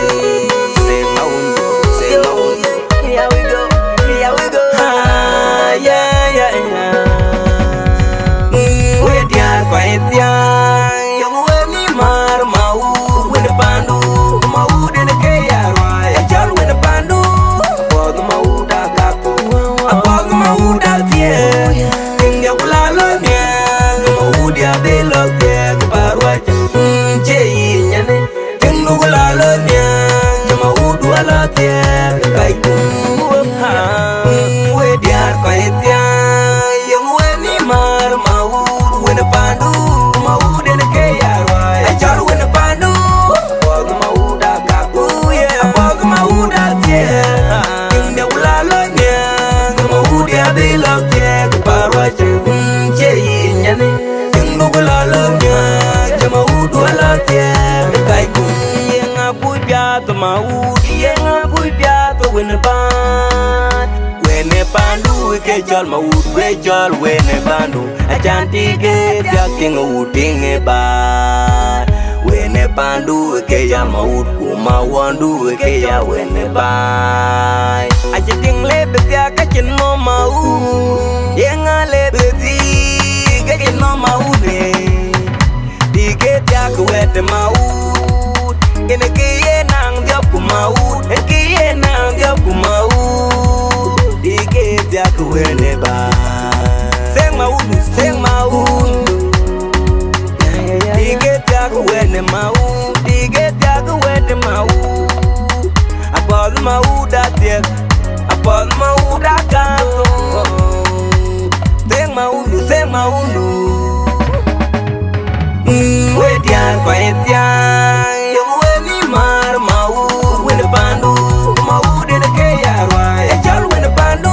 Say my own, say my own. Here we go, here we go. Ah, yeah, yeah, yeah. We dia quiet yang we ni mar mau we de pandu mau de ne ke ya roi chal we de pandu pod mau da kaku pod mau da tie king ya kula lo ne mau dia de lo ke parwa che nya ne king nu kula lo ne mau dua la tie kai ku ha we dia quiet yang we ni mar mau we de pandu mau de ne ke ya roi chal we de pandu pod mau da kaku pod mau da tie king ya kula lo ne mau dia de lo ke parwa che nya ne king nu kula lo ne mau dua la tie kai ku yang apu piato mau yang apu piato we ne ban wene pandu ke chol ma ud we chol wene pandu a chanti ke jaking uding e ba wene pandu ke ya ma ud ku ma wandu ke ya wene ba a chiting le betya ka chin no ma u yang ale beti ke chin no ma u ne di ke ya ku wete ma u ene ke ye nang diop ku ma u ke ye nang diop ku ma u ya ku wene ba seng mau diget ya ku wene mau diget ya ku wene mau apol mau da tie apol mau da ka seng mau we dia kwa etia yo we ni mar mau wene pandu mau de ke ya rwa e chal wene pandu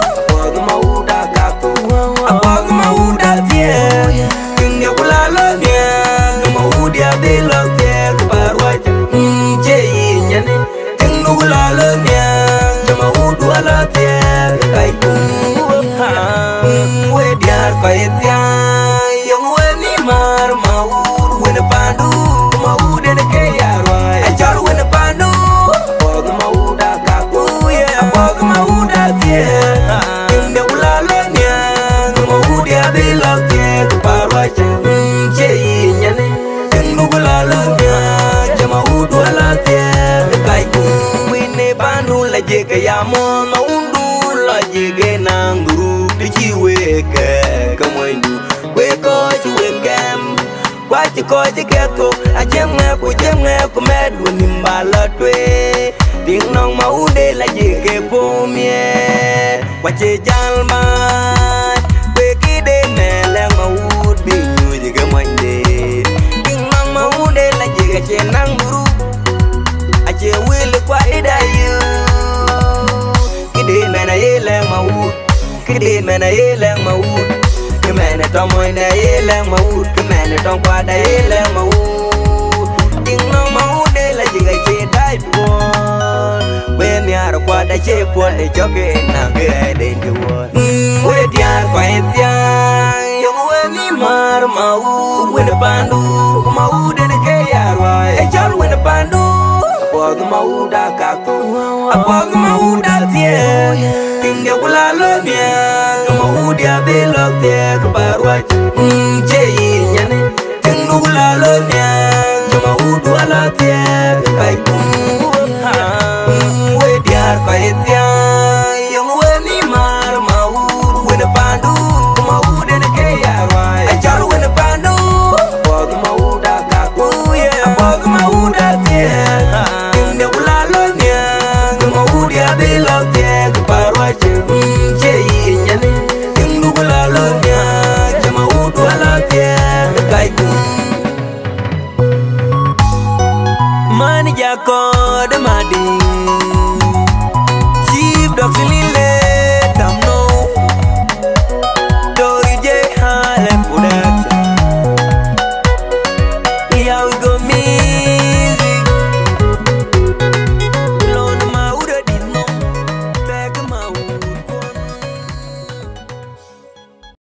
Jika ya mono undu la jige nanguru pichi weke kamoindu weko chiwekem kwachi koji geto ajemwe ku medu nimbala twe ding nong maude la jige pomie kwachi jalma weki de mele maud binyu jige mande ding nong maude la jige chenanguru aje wile kwa idayu kidin mena yeleng maud kidin mena yeleng maud kemene tomoy na yeleng maud kemene tong kwa da yeleng maud ding no maud de la jiga che dai po we mi ar kwa da che po ne joke na ge de wo we diar kwa etia yo we ni mar maud we de pandu maud de ke yarwa e chal we de pandu apog mau da kaku apog mau da tie king dia kula lo mia mau dia belok tie ke parwa che nya ne king nu kula lo mia mau dua la tie kai ku we dia kai tie yang we ni mar mau we de pandu mau de ke ya roi ai chal we de pandu apog mau da kaku apog mau da tie Mani jako de madi Chief Dr.